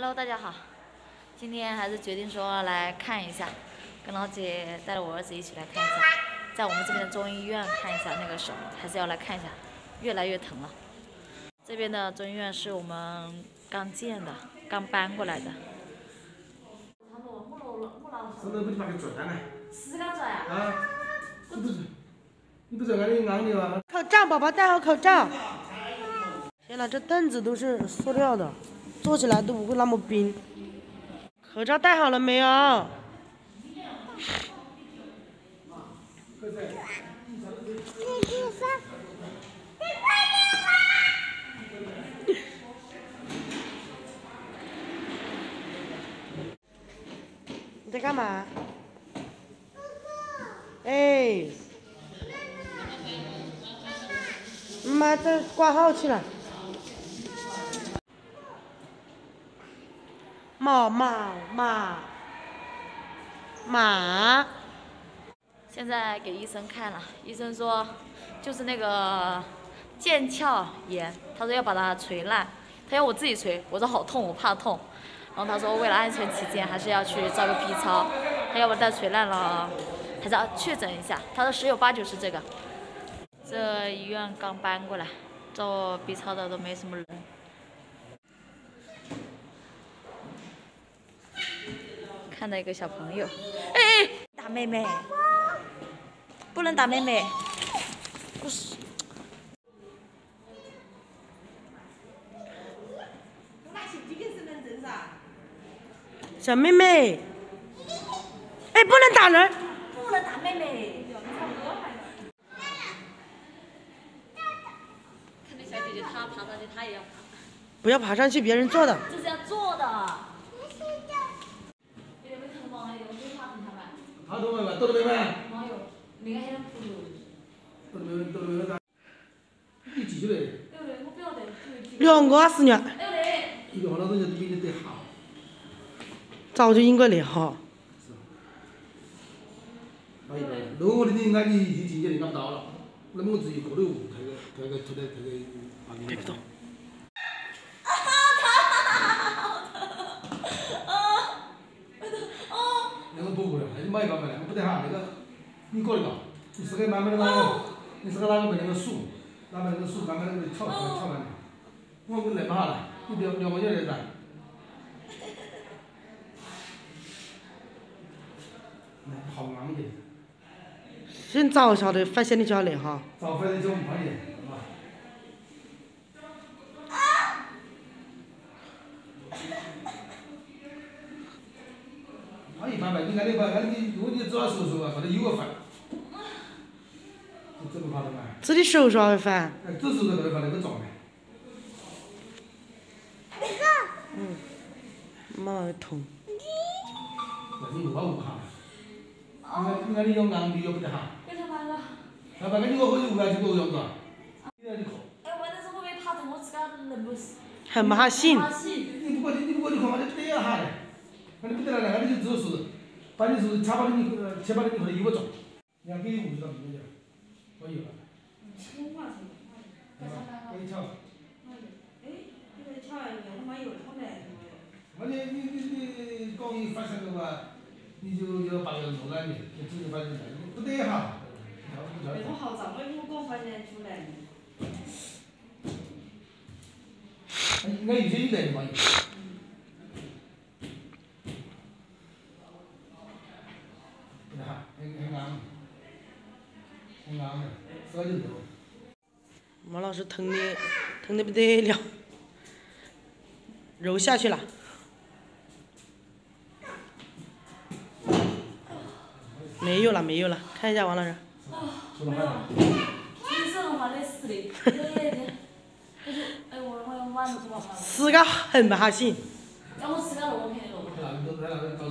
Hello， 大家好，今天还是决定说来看一下，跟老姐带着我儿子一起来看一下，在我们这边的中医院看一下那个手，还是要来看一下，越来越疼了。这边的中医院是我们刚建的，刚搬过来的。 手都不就把它转了。 是刚转呀？ 啊，你不是俺的昂的吗？ 口罩，宝宝戴好口罩。天呐，这凳子都是塑料的，坐起来都不会那么冰。口罩戴好了没有？你在干嘛？哎，妈在挂号去了。马。 现在给医生看了，医生说就是那个腱鞘炎，他说要把它捶烂，他要我自己捶，我说好痛，我怕痛。然后他说为了安全起见，还是要去照个 B 超，他要把它捶烂了，还是要确诊一下。他说10有8九是这个。这医院刚搬过来，照 B 超的都没什么人。看到一个小朋友，哎，打妹妹，不能打妹妹。不是。 小妹妹，哎，不能打人。 不能打妹妹。看那小姐姐，她爬上去，她也要爬。 不要爬上去，别人坐的。 这是要坐的。 好多妹妹，多少妹妹？ 没有，那个还能扑了。 多少妹妹？多少妹妹？你几岁嘞 2个4年。 一个好多东西都比你得好。 早就应该来好。 哎呀，如果你俺你以前你拿不到了，那么我自己过头这个别动。 那个不过来，那买一个买来，我不得哈，那个你搞一个，你是个慢慢的那个，你是个哪个被那个数，慢慢那个数，慢慢那个敲慢点。我来不下来，你2毛钱来噻。好硬的。 先早晓得，发现你就要来哈。 早发现就不怕你，他一般吧，你按你吧，如果你找叔叔啊，或者有个饭，就怎么怕的嘛？ 自己手抓的饭。 哎，这时候在那个状态。 妈妈痛。 那你我怕。你看你用硬的又不得哈。 为啥嘛个？ 那把你我可以无就不用个。你看你靠。 哎，我那时候没爬着，我自个能不是。 很不下心。 你不过你看嘛，你不得要哈嘞。那你不得了，那你就只是把你是先把你后头衣服装，你看给你物质到里面去，我有了。给你瞧。 哎，你给瞧一个，他妈有他来。 那你搞一发生的话，你就要把人弄来你，你自己把人来，你不得哈。 那种好脏的，如果发现出来。 应该有些有来的嘛有。很硬的，手就抖。 马老师疼的不得了，揉下去了。没有了，看一下王老师。 出了汗了。 你是我妈累死的，哎，我晚上做晚饭。 是个很不下心。 要我吃个肉片肉。 那都在那个。